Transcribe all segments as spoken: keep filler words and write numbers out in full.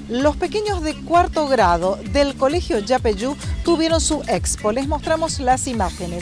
Los pequeños de cuarto grado del Colegio Yapeyú tuvieron su expo. Les mostramos las imágenes.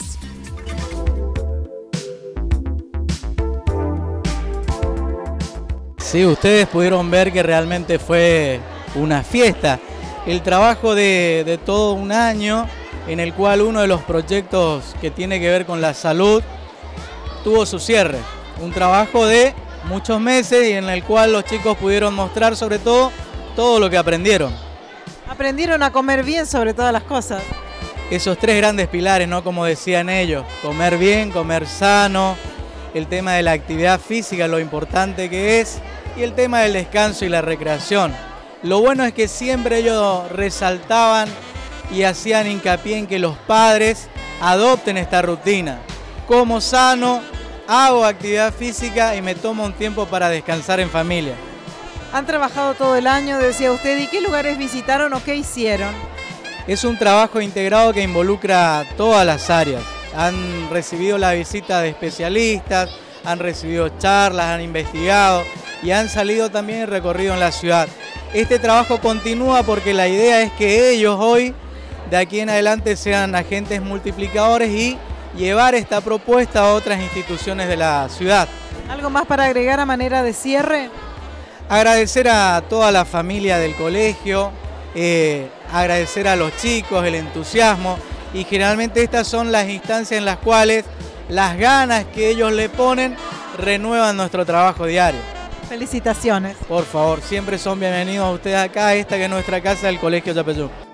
Sí, ustedes pudieron ver que realmente fue una fiesta. El trabajo de, de todo un año, en el cual uno de los proyectos que tiene que ver con la salud tuvo su cierre. Un trabajo de muchos meses y en el cual los chicos pudieron mostrar sobre todo todo lo que aprendieron. Aprendieron a comer bien sobre todas las cosas. Esos tres grandes pilares, ¿no? Como decían ellos, comer bien, comer sano, el tema de la actividad física, lo importante que es, y el tema del descanso y la recreación. Lo bueno es que siempre ellos resaltaban y hacían hincapié en que los padres adopten esta rutina. Como sano, hago actividad física y me tomo un tiempo para descansar en familia. Han trabajado todo el año, decía usted, ¿y qué lugares visitaron o qué hicieron? Es un trabajo integrado que involucra todas las áreas. Han recibido la visita de especialistas, han recibido charlas, han investigado y han salido también el recorrido en la ciudad. Este trabajo continúa porque la idea es que ellos hoy, de aquí en adelante, sean agentes multiplicadores y llevar esta propuesta a otras instituciones de la ciudad. ¿Algo más para agregar a manera de cierre? Agradecer a toda la familia del colegio, eh, agradecer a los chicos, el entusiasmo, y generalmente estas son las instancias en las cuales las ganas que ellos le ponen renuevan nuestro trabajo diario. Felicitaciones. Por favor, siempre son bienvenidos ustedes acá, esta que es nuestra casa del Colegio Yapeyú.